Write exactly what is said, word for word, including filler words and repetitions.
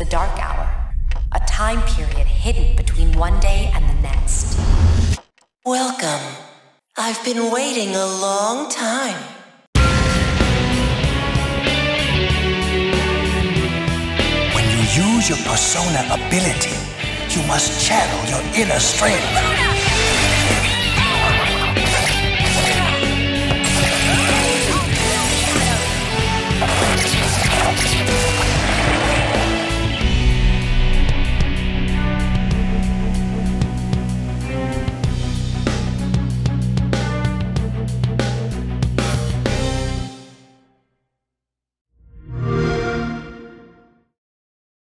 the dark hour, a time period hidden between one day and the next. Welcome. I've been waiting a long time. When you use your persona ability, you must channel your inner strength.